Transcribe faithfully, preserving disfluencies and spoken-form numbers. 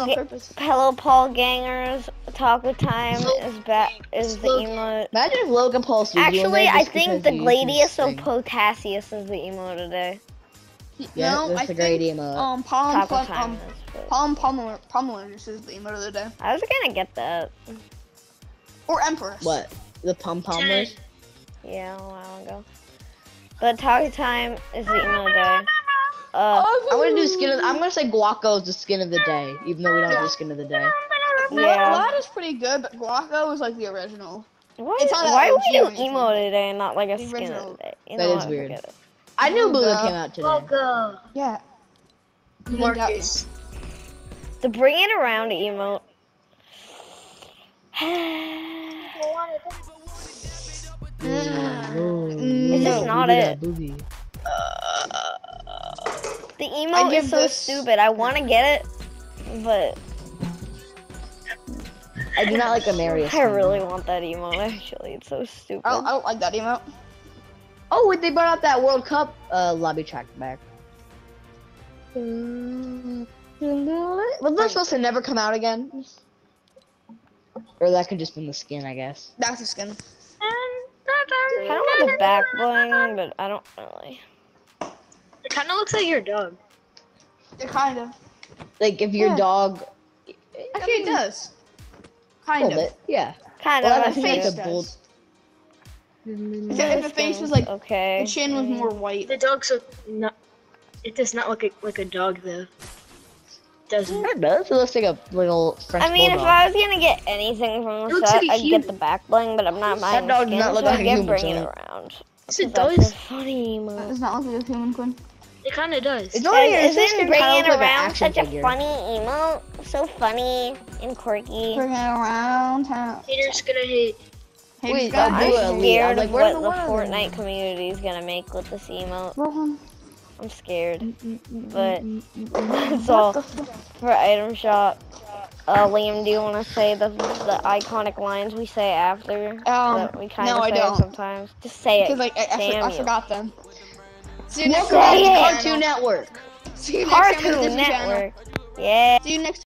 ga purpose. Hello Paul Gangers, Taco Time is back. Is the emote. Imagine if Logan Paul sees you in Actually, there I just think because the you Gladius can of sing. Potassius is the emote today. Yeah, no, that's I a great think emote. um Palm Taco Plum Time um is. But Palm Palmer Palmer's is the emote of the day. I was gonna get that. Or Empress. What? The pom pommers? Yeah, a while ago. But Taco Time is the emote today. Uh, I'm gonna do skin of. I'm gonna say Guaco is the skin of the day, even though we don't do skin of the day. yeah. Lad is pretty good, but Guaco is like the original. What? It's not that Why O do G we or do anything. emo today and not like a The skin original. of the day? You That know is what? weird. Forget it. I knew Bugha Bugha. came out today. Bugha. Yeah. You didn't doubt you. Marcus. The bring it around emote. Is this not it? Boogie. The I emote give is so this- stupid. I want to get it, but I do not like the Marius. I really want that emote. Actually, it's so stupid. I don't, I don't like that emote. Oh, wait, they brought out that World Cup uh, lobby track back. Was that supposed to never come out again? Or that could just been the skin, I guess. That's a skin. I don't want the back bling, but I don't really. It kind of looks like your dog. It kind of. Like if your Yeah. dog. Actually, it does. Kind Hold of. it, yeah. Kind Well, of. I I think think it's face a bold. does. If, if the face was like, okay. the chin was more white. The dog's so not. It does not look like, like a dog though. Doesn't. It does. It looks like a little French I mean, if bulldog. I was gonna get anything from It the looks set, like a I'd human. get the back bling, but I'm not buying dog does skin, not look so like I a get human, bring it Johnny. around. Yes, it That's does. a funny That emote. does not look like a human, Quinn. It kind of does. It's only Guys, it's just isn't kinda bring looks it like an around action such figure. a funny emote? So funny and quirky. Bring it around town. Haters gonna hate. Hey, Wait, God, I'll I'm do it, Elite. scared I'm like, of where's what the the one of them? Fortnite community is gonna make with this emote. Rohan. I'm scared, but that's all for item shop. Uh, Liam, do you want to say the the iconic lines we say after Um, that we kind no, of I say don't. sometimes? Just say it. Because like I, I, for- I Samuel. forgot them. See you next Welcome back Say to it. Cartoon Network. See you next time on the Cartoon Disney Channel. Network. Yeah. See you next.